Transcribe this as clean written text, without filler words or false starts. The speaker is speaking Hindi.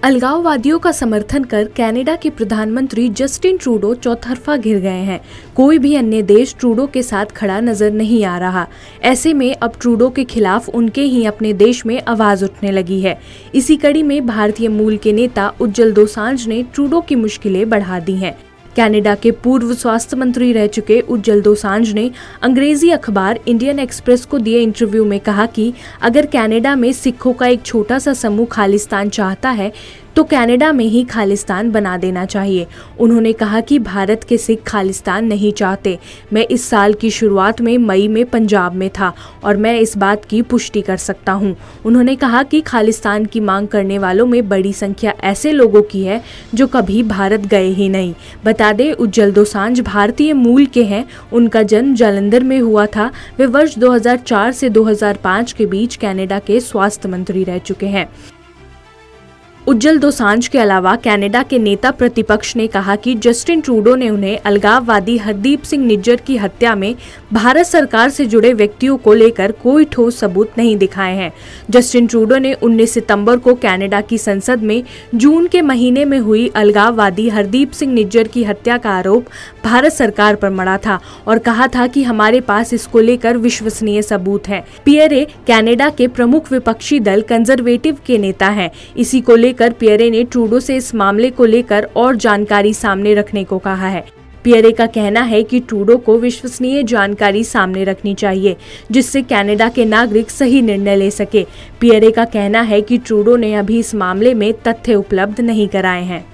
अलगाववादियों का समर्थन कर कनाडा के प्रधानमंत्री जस्टिन ट्रूडो चौतरफा घिर गए हैं। कोई भी अन्य देश ट्रूडो के साथ खड़ा नजर नहीं आ रहा। ऐसे में अब ट्रूडो के खिलाफ उनके ही अपने देश में आवाज उठने लगी है। इसी कड़ी में भारतीय मूल के नेता उज्जवल दोसांझ ने ट्रूडो की मुश्किलें बढ़ा दी हैं। कनाडा के पूर्व स्वास्थ्य मंत्री रह चुके उज्जवल दोसांझ ने अंग्रेजी अखबार इंडियन एक्सप्रेस को दिए इंटरव्यू में कहा कि अगर कनाडा में सिखों का एक छोटा सा समूह खालिस्तान चाहता है तो कनाडा में ही खालिस्तान बना देना चाहिए। उन्होंने कहा कि भारत के सिख खालिस्तान नहीं चाहते। मैं इस साल की शुरुआत में मई में पंजाब में था और मैं इस बात की पुष्टि कर सकता हूं। उन्होंने कहा कि खालिस्तान की मांग करने वालों में बड़ी संख्या ऐसे लोगों की है जो कभी भारत गए ही नहीं। बता दें, उज्जवल दोसांझ भारतीय मूल के हैं। उनका जन्म जालंधर में हुआ था। वे वर्ष 2004 से 2005 के बीच कनाडा के स्वास्थ्य मंत्री रह चुके हैं। उज्जवल दोसांझ के अलावा कनाडा के नेता प्रतिपक्ष ने कहा कि जस्टिन ट्रूडो ने उन्हें अलगाववादी हरदीप सिंह निज्जर की हत्या में भारत सरकार से जुड़े व्यक्तियों को लेकर कोई ठोस सबूत नहीं दिखाए हैं। जस्टिन ट्रूडो ने 19 सितंबर को कनाडा की संसद में जून के महीने में हुई अलगाववादी हरदीप सिंह निज्जर की हत्या का आरोप भारत सरकार पर मढ़ा था और कहा था कि हमारे पास इसको लेकर विश्वसनीय सबूत है। पियरे कनाडा के प्रमुख विपक्षी दल कंजर्वेटिव के नेता हैं। इसी को लेकर पियरे ने ट्रूडो से इस मामले को लेकर और जानकारी सामने रखने को कहा है। पियरे का कहना है कि ट्रूडो को विश्वसनीय जानकारी सामने रखनी चाहिए जिससे कनाडा के नागरिक सही निर्णय ले सके। पियरे का कहना है कि ट्रूडो ने अभी इस मामले में तथ्य उपलब्ध नहीं कराए हैं।